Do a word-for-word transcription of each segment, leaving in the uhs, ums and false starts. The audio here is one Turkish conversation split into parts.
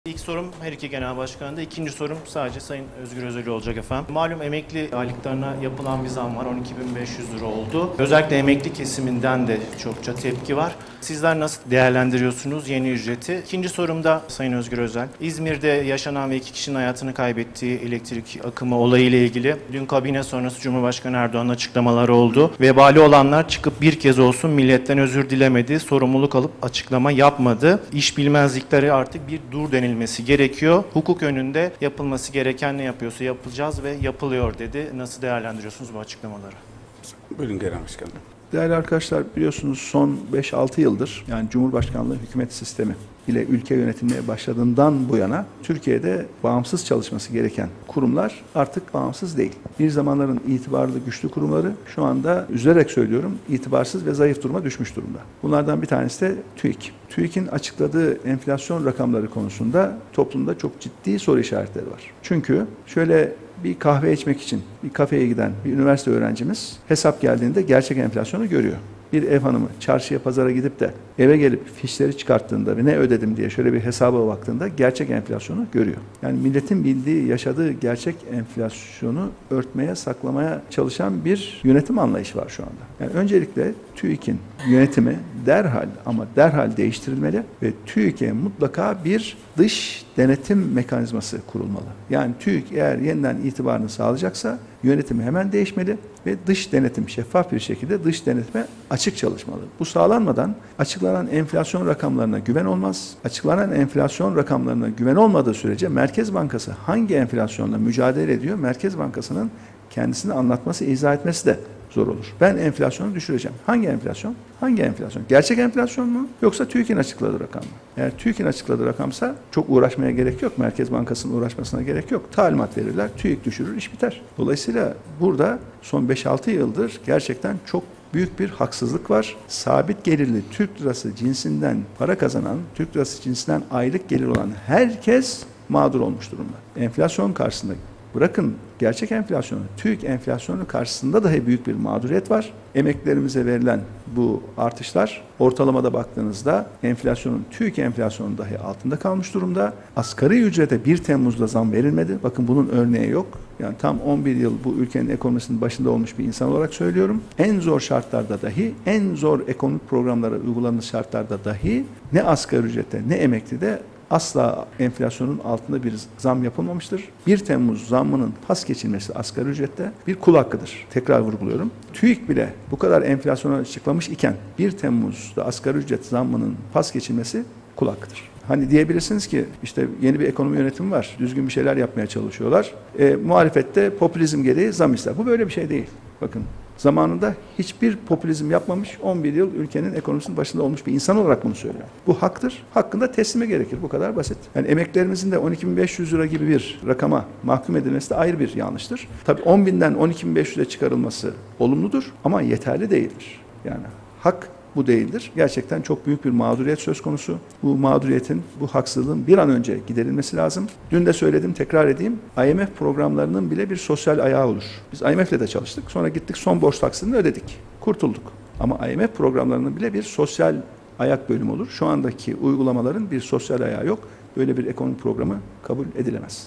İlk sorum her iki genel başkanında. İkinci sorum sadece Sayın Özgür Özel olacak efendim. Malum emekli aylıklarına yapılan bir zam var. on iki bin beş yüz lira oldu. Özellikle emekli kesiminden de çokça tepki var. Sizler nasıl değerlendiriyorsunuz yeni ücreti? İkinci sorum da Sayın Özgür Özel. İzmir'de yaşanan ve iki kişinin hayatını kaybettiği elektrik akımı olayı ile ilgili dün kabine sonrası Cumhurbaşkanı Erdoğan'ın açıklamaları oldu. Vebali olanlar çıkıp bir kez olsun milletten özür dilemedi, sorumluluk alıp açıklama yapmadı. İş bilmezlikleri artık bir dur denilmesi gerekiyor. Hukuk önünde yapılması gereken ne yapıyorsa yapacağız ve yapılıyor dedi. Nasıl değerlendiriyorsunuz bu açıklamaları? Buyurun Genel Başkanım. Değerli arkadaşlar, biliyorsunuz son beş altı yıldır yani Cumhurbaşkanlığı hükümet sistemi ile ülke yönetilmeye başladığından bu yana Türkiye'de bağımsız çalışması gereken kurumlar artık bağımsız değil. Bir zamanların itibarlı güçlü kurumları şu anda üzülerek söylüyorum itibarsız ve zayıf duruma düşmüş durumda. Bunlardan bir tanesi de TÜİK. TÜİK'in açıkladığı enflasyon rakamları konusunda toplumda çok ciddi soru işaretleri var. Çünkü şöyle bir kahve içmek için bir kafeye giden bir üniversite öğrencimiz hesap geldiğinde gerçek enflasyonu görüyor. Bir ev hanımı çarşıya pazara gidip de eve gelip fişleri çıkarttığında ve ne ödedim diye şöyle bir hesaba baktığında gerçek enflasyonu görüyor. Yani milletin bildiği, yaşadığı gerçek enflasyonu örtmeye, saklamaya çalışan bir yönetim anlayışı var şu anda. Yani öncelikle TÜİK'in yönetimi derhal ama derhal değiştirilmeli ve TÜİK'e mutlaka bir dış denetim mekanizması kurulmalı. Yani TÜİK eğer yeniden itibarını sağlayacaksa yönetimi hemen değişmeli ve dış denetim şeffaf bir şekilde dış denetime açık çalışmalı. Bu sağlanmadan açıklanan enflasyon rakamlarına güven olmaz. Açıklanan enflasyon rakamlarına güven olmadığı sürece Merkez Bankası hangi enflasyonla mücadele ediyor? Merkez Bankası'nın kendisini anlatması, izah etmesi de zor olur. Ben enflasyonu düşüreceğim. Hangi enflasyon? Hangi enflasyon? Gerçek enflasyon mu? Yoksa TÜİK'in açıkladığı rakam mı? Eğer TÜİK'in açıkladığı rakamsa çok uğraşmaya gerek yok. Merkez Bankası'nın uğraşmasına gerek yok. Talimat verirler, TÜİK düşürür, iş biter. Dolayısıyla burada son beş altı yıldır gerçekten çok büyük bir haksızlık var. Sabit gelirli Türk lirası cinsinden para kazanan, Türk lirası cinsinden aylık gelir olan herkes mağdur olmuş durumda. Enflasyon karşısında bırakın gerçek enflasyonu, TÜİK enflasyonu karşısında dahi büyük bir mağduriyet var. Emeklilerimize verilen bu artışlar ortalamada baktığınızda enflasyonun, TÜİK enflasyonun dahi altında kalmış durumda. Asgari ücrete bir Temmuz'da zam verilmedi. Bakın bunun örneği yok. Yani tam on bir yıl bu ülkenin ekonomisinin başında olmuş bir insan olarak söylüyorum. En zor şartlarda dahi, en zor ekonomik programlara uygulanan şartlarda dahi ne asgari ücrete ne emeklide asla enflasyonun altında bir zam yapılmamıştır. bir Temmuz zammının pas geçilmesi asgari ücrette bir kul hakkıdır. Tekrar vurguluyorum. TÜİK bile bu kadar enflasyonu açıklamış iken bir Temmuz'da asgari ücret zammının pas geçilmesi kul hakkıdır. Hani diyebilirsiniz ki işte yeni bir ekonomi yönetimi var. Düzgün bir şeyler yapmaya çalışıyorlar. E, muhalefette popülizm gereği zam ister. Bu böyle bir şey değil. Bakın zamanında hiçbir popülizm yapmamış, on bir yıl ülkenin ekonomisinin başında olmuş bir insan olarak bunu söylüyor. Bu haktır. Hakkında teslime gerekir. Bu kadar basit. Yani emeklerimizin de on iki bin beş yüz lira gibi bir rakama mahkum edilmesi de ayrı bir yanlıştır. Tabii on binden on iki bin beş yüze çıkarılması olumludur ama yeterli değildir. Yani hak bu değildir. Gerçekten çok büyük bir mağduriyet söz konusu. Bu mağduriyetin, bu haksızlığın bir an önce giderilmesi lazım. Dün de söyledim, tekrar edeyim. I M F programlarının bile bir sosyal ayağı olur. Biz I M F'le de çalıştık. Sonra gittik son borç taksidini ödedik. Kurtulduk. Ama I M F programlarının bile bir sosyal ayak bölümü olur. Şu andaki uygulamaların bir sosyal ayağı yok. Böyle bir ekonomi programı kabul edilemez.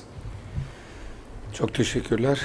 Çok teşekkürler.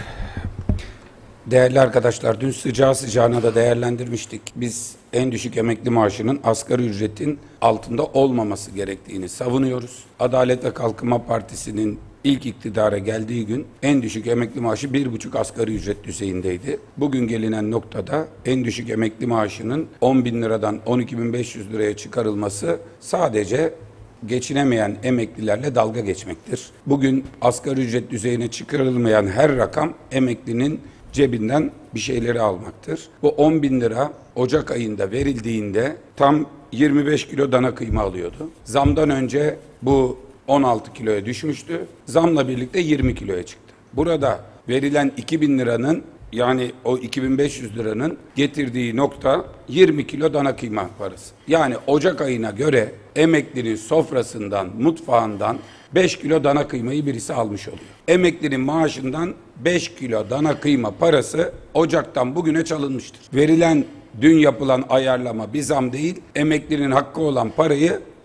Değerli arkadaşlar, dün sıcağı sıcağına da değerlendirmiştik. Biz en düşük emekli maaşının asgari ücretin altında olmaması gerektiğini savunuyoruz. Adalet ve Kalkınma Partisi'nin ilk iktidara geldiği gün en düşük emekli maaşı bir buçuk asgari ücret düzeyindeydi. Bugün gelinen noktada en düşük emekli maaşının on bin liradan on iki bin beş yüz liraya çıkarılması sadece geçinemeyen emeklilerle dalga geçmektir. Bugün asgari ücret düzeyine çıkarılmayan her rakam emeklinin cebinden bir şeyleri almaktır. Bu on bin lira Ocak ayında verildiğinde tam yirmi beş kilo dana kıyma alıyordu. Zamdan önce bu on altı kiloya düşmüştü. Zamla birlikte yirmi kiloya çıktı. Burada verilen iki bin liranın yani o iki bin beş yüz liranın getirdiği nokta yirmi kilo dana kıyma parası. Yani Ocak ayına göre emeklinin sofrasından, mutfağından beş kilo dana kıymayı birisi almış oluyor. Emeklinin maaşından beş kilo dana kıyma parası Ocak'tan bugüne çalınmıştır. Verilen dün yapılan ayarlama bir zam değil, emeklinin hakkı olan parayı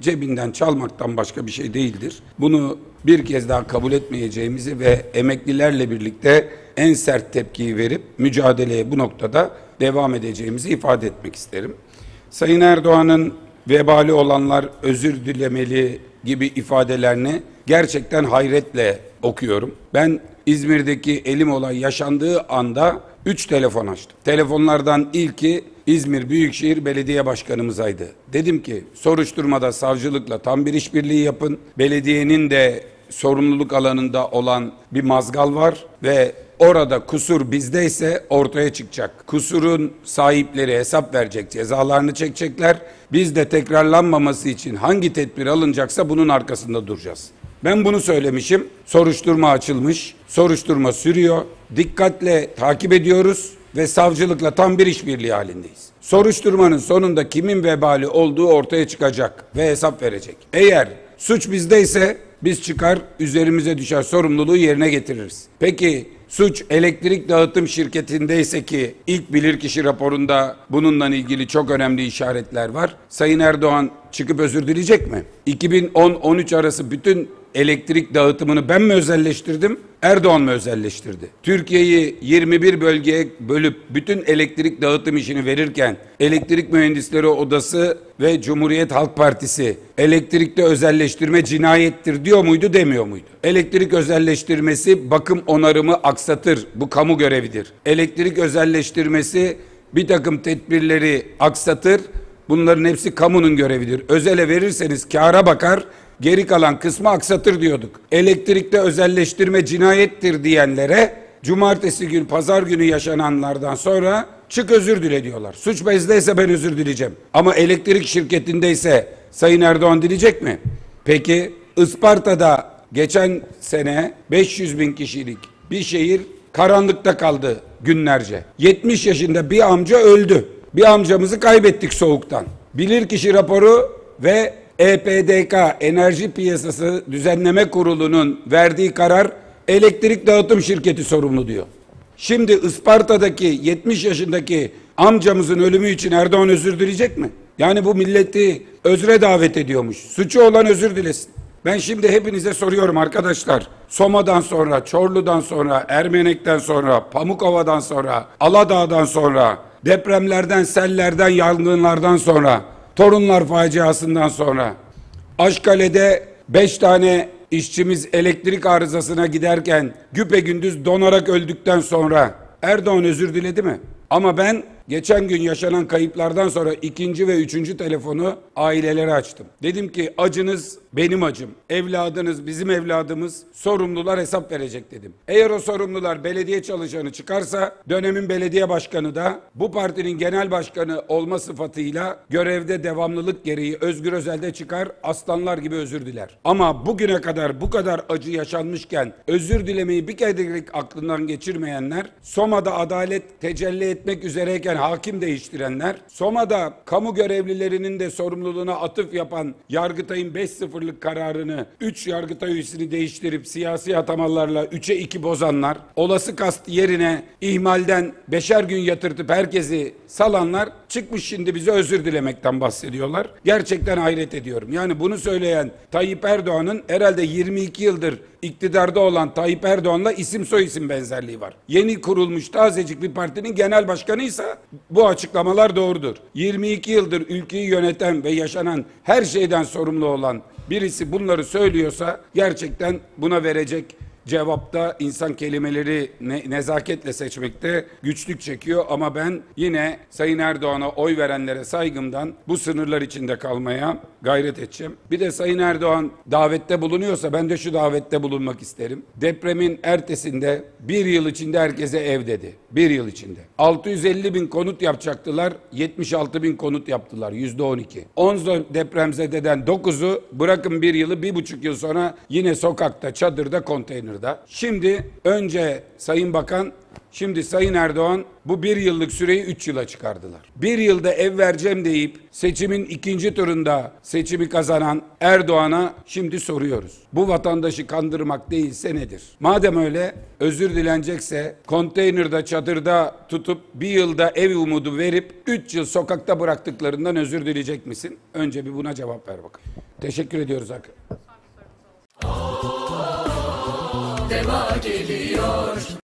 cebinden çalmaktan başka bir şey değildir. Bunu bir kez daha kabul etmeyeceğimizi ve emeklilerle birlikte en sert tepkiyi verip mücadeleye bu noktada devam edeceğimizi ifade etmek isterim. Sayın Erdoğan'ın vebali olanlar özür dilemeli gibi ifadelerini gerçekten hayretle okuyorum. Ben İzmir'deki elim olay yaşandığı anda üç telefon açtım. Telefonlardan ilki İzmir Büyükşehir Belediye Başkanımızaydı. Dedim ki soruşturmada savcılıkla tam bir işbirliği yapın. Belediyenin de sorumluluk alanında olan bir mazgal var ve orada kusur bizdeyse ortaya çıkacak. Kusurun sahipleri hesap verecek, cezalarını çekecekler. Biz de tekrarlanmaması için hangi tedbir alınacaksa bunun arkasında duracağız. Ben bunu söylemişim. Soruşturma açılmış, soruşturma sürüyor. Dikkatle takip ediyoruz ve savcılıkla tam bir işbirliği halindeyiz. Soruşturmanın sonunda kimin vebali olduğu ortaya çıkacak ve hesap verecek. Eğer suç bizdeyse biz çıkar üzerimize düşer sorumluluğu yerine getiririz. Peki suç elektrik dağıtım şirketindeyse ki ilk bilirkişi raporunda bununla ilgili çok önemli işaretler var. Sayın Erdoğan çıkıp özür dileyecek mi? iki bin on on üç arası bütün elektrik dağıtımını ben mi özelleştirdim, Erdoğan mı özelleştirdi? Türkiye'yi yirmi bir bölgeye bölüp bütün elektrik dağıtım işini verirken Elektrik Mühendisleri Odası ve Cumhuriyet Halk Partisi elektrikte özelleştirme cinayettir diyor muydu, demiyor muydu? Elektrik özelleştirmesi bakım onarımı aksatır. Bu kamu görevidir. Elektrik özelleştirmesi bir takım tedbirleri aksatır. Bunların hepsi kamunun görevidir. Özele verirseniz kâra bakar, geri kalan kısmı aksatır diyorduk. Elektrikte özelleştirme cinayettir diyenlere cumartesi günü, pazar günü yaşananlardan sonra çık özür dile diyorlar. Suç bezdeyse ben özür dileyeceğim. Ama elektrik şirketindeyse Sayın Erdoğan dileyecek mi? Peki Isparta'da geçen sene beş yüz bin kişilik bir şehir karanlıkta kaldı günlerce. yetmiş yaşında bir amca öldü. Bir amcamızı kaybettik soğuktan. Bilirkişi raporu ve E P D K Enerji Piyasası Düzenleme Kurulu'nun verdiği karar elektrik dağıtım şirketi sorumlu diyor. Şimdi Isparta'daki yetmiş yaşındaki amcamızın ölümü için Erdoğan özür dileyecek mi? Yani bu milleti özre davet ediyormuş. Suçu olan özür dilesin. Ben şimdi hepinize soruyorum arkadaşlar. Soma'dan sonra, Çorlu'dan sonra, Ermenek'ten sonra, Pamukova'dan sonra, Aladağ'dan sonra, depremlerden, sellerden, yangınlardan sonra, Torunlar faciasından sonra, Aşkale'de beş tane işçimiz elektrik arızasına giderken güpegündüz donarak öldükten sonra Erdoğan özür diledi mi? Ama ben geçen gün yaşanan kayıplardan sonra ikinci ve üçüncü telefonu ailelere açtım. Dedim ki acınız benim acım, evladınız bizim evladımız, sorumlular hesap verecek dedim. Eğer o sorumlular belediye çalışanı çıkarsa dönemin belediye başkanı da bu partinin genel başkanı olma sıfatıyla görevde devamlılık gereği Özgür Özel'de çıkar, aslanlar gibi özür diler. Ama bugüne kadar bu kadar acı yaşanmışken özür dilemeyi bir kere aklından geçirmeyenler, Soma'da adalet tecelli etmek üzereyken hakim değiştirenler, Soma'da kamu görevlilerinin de sorumluluğuna atıf yapan Yargıtay'ın beş sıfırlık kararını üç Yargıtay üyesini değiştirip siyasi atamalarla üçe iki bozanlar, olası kast yerine ihmalden beşer gün yatırtıp herkesi salanlar çıkmış şimdi bize özür dilemekten bahsediyorlar. Gerçekten hayret ediyorum. Yani bunu söyleyen Tayyip Erdoğan'ın herhalde yirmi iki yıldır iktidarda olan Tayyip Erdoğan'la isim soyisim benzerliği var. Yeni kurulmuş tazecik bir partinin genel başkanıysa bu açıklamalar doğrudur. yirmi iki yıldır ülkeyi yöneten ve yaşanan her şeyden sorumlu olan birisi bunları söylüyorsa gerçekten buna verecek cevapta insan kelimeleri ne, nezaketle seçmekte güçlük çekiyor ama ben yine Sayın Erdoğan'a oy verenlere saygımdan bu sınırlar içinde kalmaya gayret edeceğim. Bir de Sayın Erdoğan davette bulunuyorsa ben de şu davette bulunmak isterim. Depremin ertesinde bir yıl içinde herkese ev dedi. Bir yıl içinde. altı yüz elli bin konut yapacaktılar. yetmiş altı bin konut yaptılar. yüzde on iki. on depremzededen dokuzu bırakın bir yılı bir buçuk yıl sonra yine sokakta, çadırda, konteyner. Şimdi önce Sayın Bakan, şimdi Sayın Erdoğan bu bir yıllık süreyi üç yıla çıkardılar. Bir yılda ev vereceğim deyip seçimin ikinci turunda seçimi kazanan Erdoğan'a şimdi soruyoruz. Bu vatandaşı kandırmak değilse nedir? Madem öyle özür dilenecekse konteynerde, çadırda tutup bir yılda ev umudu verip üç yıl sokakta bıraktıklarından özür dileyecek misin? Önce bir buna cevap ver bakalım. Teşekkür ediyoruz Hakkı. Deva geliyor.